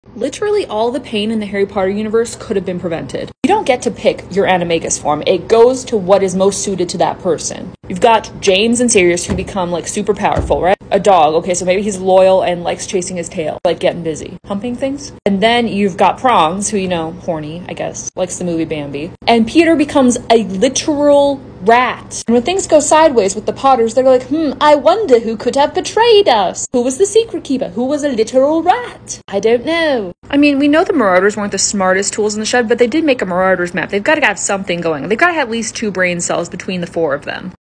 Literally all the pain in the Harry Potter universe could have been prevented. You don't get to pick your animagus form. It goes to what is most suited to that person. You've got James and Sirius who become like super powerful, right? A dog, okay, so maybe he's loyal and likes chasing his tail, like getting busy, humping things. And then you've got Prongs, who, you know, horny, I guess, likes the movie Bambi. And Peter becomes a literal rat. And when things go sideways with the Potters, they're like, I wonder who could have betrayed us. Who was the secret keeper? Who was a literal rat? I don't know. I mean, we know the Marauders weren't the smartest tools in the shed, but they did make a Marauders map. They've got to have something going. They've got to have at least 2 brain cells between the 4 of them.